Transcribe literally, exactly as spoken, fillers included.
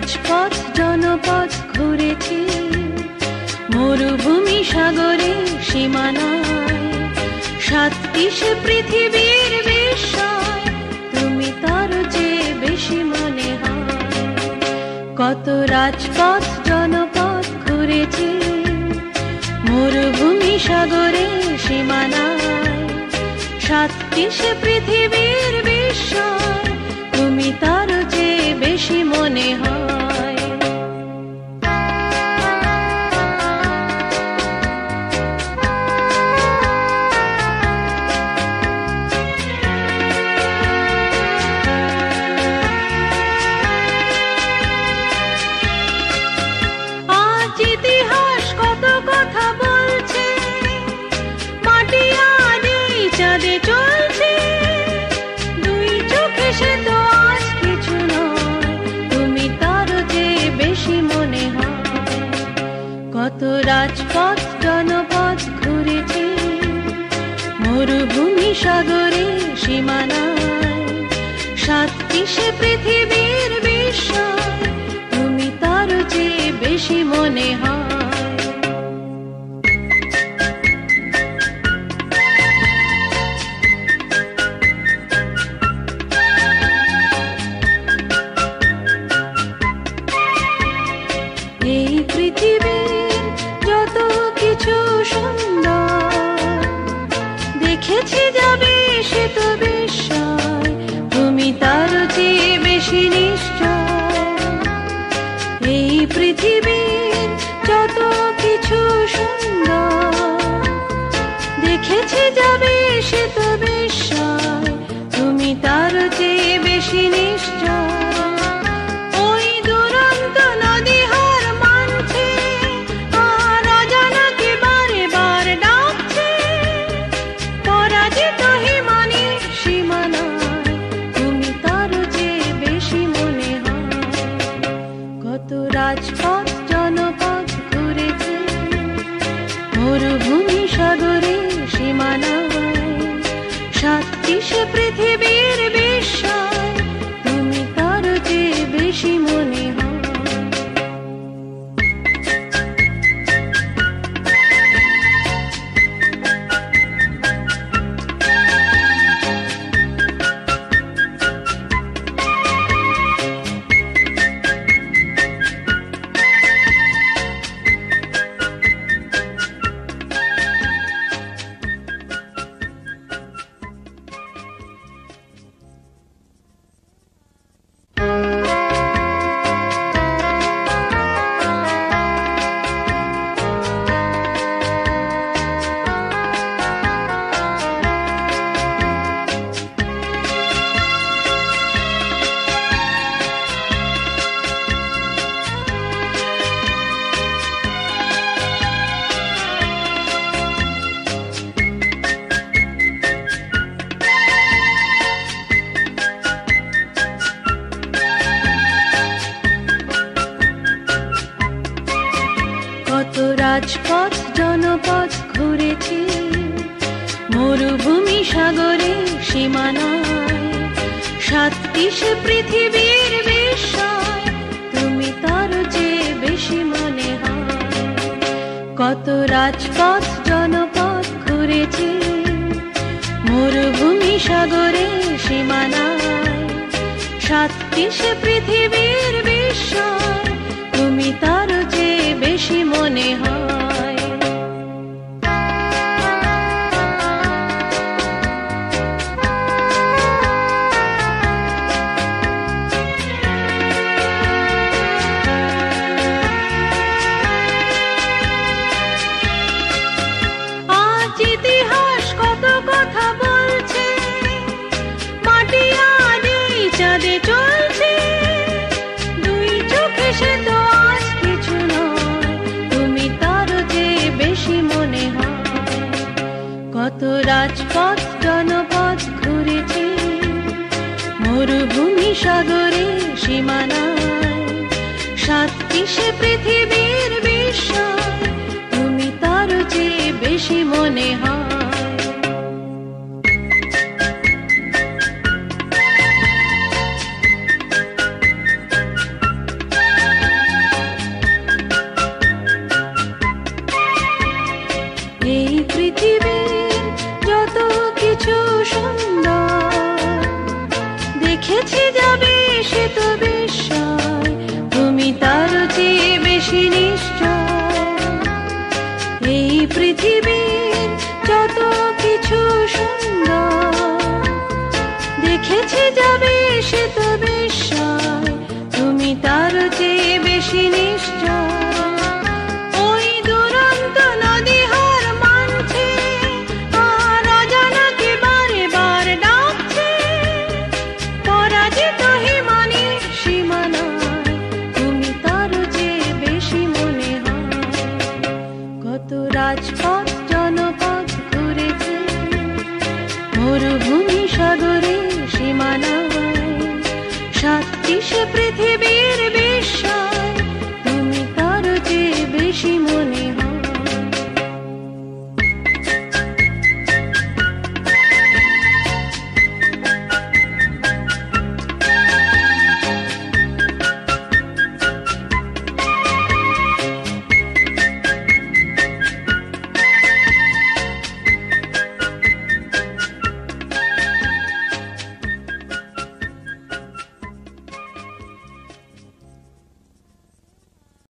রাজপথ জনপথ ঘুরেছি, মরুভূমি সাগরে সীমানায়, সাতটি সে পৃথিবীর বিস্ময়, তুমি তার চেয়ে বেশি মনে হয়। কত রাজপথ জনপথ ঘুরেছি, মরুভূমি সাগরে সীমানায়, সাতটি সে পৃথিবীর বিস্ময়, তুমি তার চেয়ে বেশি মনে হয়। আজ ইতিহাস কত কথা বলছে, মাটি আর এই চাঁদে চলছে, দুই চোখে সে তো আজ কিছু নয়, তুমি তার চেয়ে বেশি মনে হয়। কত রাজপথ জনপথ ঘুরেছি, মরুভূমি সাগরে সীমানায়, সাতটি সে পৃথিবীর বিস্ময়, তুমি তার চেয়ে বেশি মনে হয়। এই পৃথিবীর যত কিছু সুন্দর দেখেছি যাবে সে তো বিস্ময়, তুমি তার চেয়ে বেশি নিশ্চয়। এই পৃথিবীর যত কিছু সুন্দর দেখেছি যাবে সে তো বিস্ময়, তুমি তার চেয়ে বেশি নিশ্চয়। ওই দুরন্ত নদী হার মানছে, আর অজানাকে বারে বার ডাকছে, পরাজিত হিমানি সীমানায়, তুমি তার চেয়ে বেশি মনে হয়। কত রাজপথ জনপথ ঘুরেছে, মরুভূমি সাগরে সীমানায়, সাতটি সে পৃথিবীর বিস্ময়, তুমি তার চেয়ে বেশি মনে হয়। কত রাজপথ জনপথ ঘুরেছি, মরুভূমি সাগরে সীমানায়, সাতটি সে পৃথিবীর বিস্ময়, তুমি তার চেয়ে বেশি মনে হয়। কত রাজপথ জনপথ ঘুরেছি, মরুভূমি সাগরে সীমানায়, সাতটি সে পৃথিবীর বিস্ময়, তুমি তার চেয়ে বেশি মনে হয়। আজ ইতিহাস কত কথা বলছে, মাটি আর এই চাঁদে চলছে, দুই চোখে সে তো আজ কিছু নয়, তুমি তার চেয়ে বেশি মনে হয়। কত রাজপথ জনপথ ঘুরেছি, মরুভূমি সাগরে সীমানায়, সাতটি সে পৃথিবীর বিস্ময়, তুমি তার চেয়ে বেশি মনে হয়। সুন্দর, দেখেছি যাবে সে তো বিস্ময়, তুমি তার চেয়ে বেশি নিশ্চয়। এই পৃথিবীর যত কিছু সুন্দর, দেখেছি যাবে সে তো বিস্ময়, তুমি তার চেয়ে বেশি নিশ্চয়। ওই দুরন্ত নদী হার মানছে, আর অজানাকে বারে বার ডাকছে, পরাজিত হিমানির সীমানায় তুমি তার চেয়ে বেশি মনে হয়। কত রাজপথ জনপদ ঘুরেছে, মরুভূমি সাগরের সীমানায়, সাতটি সে পৃথিবীর বিস্ময়,